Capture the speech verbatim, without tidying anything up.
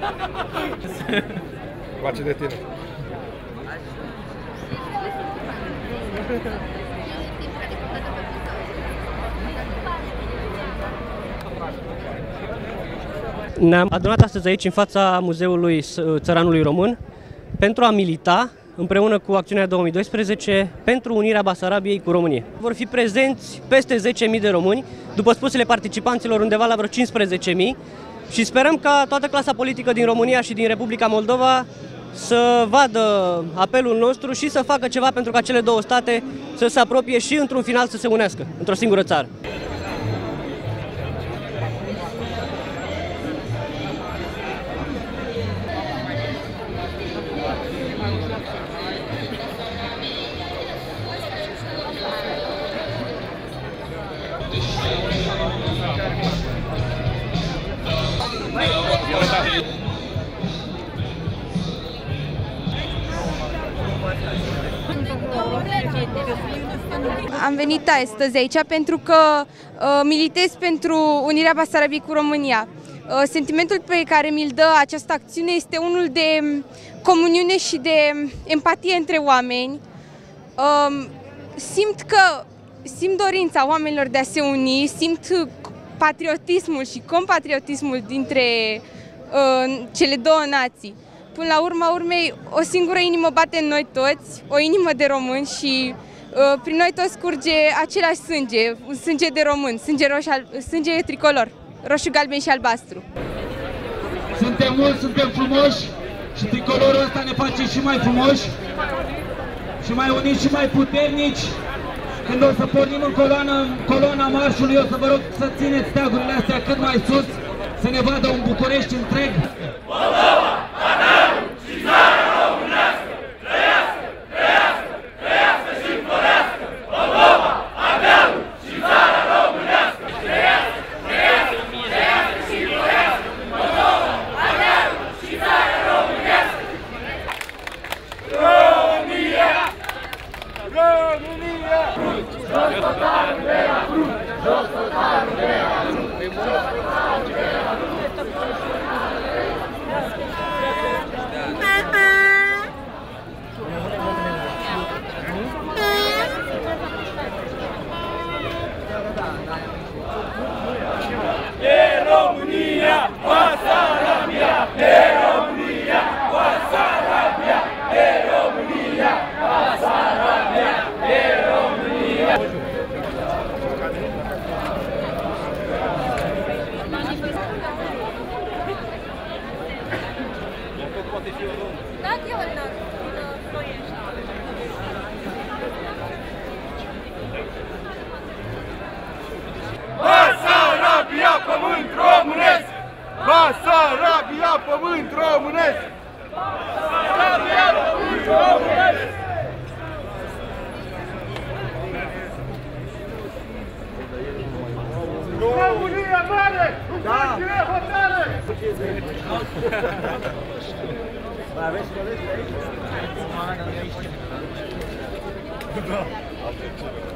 Place de tine. Ne-am adunat astăzi aici, în fața Muzeului Țăranului Român, pentru a milita, împreună cu Acțiunea două mii doisprezece, pentru unirea Basarabiei cu România. Vor fi prezenți peste zece mii de români, după spusele participanților undeva la vreo cincisprezece mii, și sperăm ca toată clasa politică din România și din Republica Moldova să vadă apelul nostru și să facă ceva pentru ca cele două state să se apropie și într-un final să se unească, într-o singură țară. Am venit astăzi aici pentru că uh, militez pentru unirea Basarabiei cu România. Uh, sentimentul pe care mi-l dă această acțiune este unul de comuniune și de empatie între oameni. Uh, simt că simt dorința oamenilor de a se uni, simt patriotismul și compatriotismul dintre uh, cele două nații. Până la urma urmei, o singură inimă bate în noi toți, o inimă de români și uh, prin noi toți curge același sânge, un sânge de român, sânge, roșu, sânge tricolor, roșu, galben și albastru. Suntem mulți, suntem frumoși și tricolorul ăsta ne face și mai frumoși și mai uniți și mai puternici. Când o să pornim în coloana, în coloana marșului, o să vă rog să țineți steagurile astea cât mai sus, să ne vadă un București întreg. Moldova, Anaru și țara românească, trăiască, trăiască, trăiască și înflorească. Moldova, Anaru și țara românească, trăiască, trăiască, trăiască și înflorească. Moldova, Anaru și țara românească. România! România! Jos totalul de la cruz! Jos totalul de la cruz! Jos totalul de la cruz! E România, Basarabia! E România, Basarabia! E România, Basarabia! E România! Basarabia, pământ românesc! Basarabia, pământ românesc! Basarabia, pământ românesc! România mare! Întoarce-ne hotare! Mai aveți colegi de aici? Da.